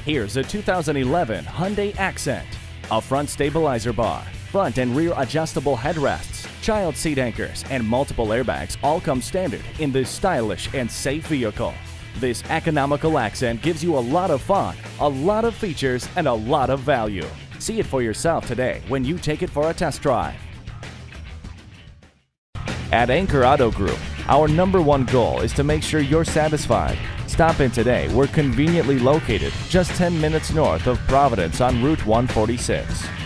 Here's a 2011 Hyundai Accent. A front stabilizer bar, front and rear adjustable headrests, child seat anchors, and multiple airbags all come standard in this stylish and safe vehicle. This economical Accent gives you a lot of fun, a lot of features, and a lot of value. See it for yourself today when you take it for a test drive. At Anchor Auto Group, our #1 goal is to make sure you're satisfied. Stop in today. We're conveniently located just 10 minutes north of Providence on Route 146.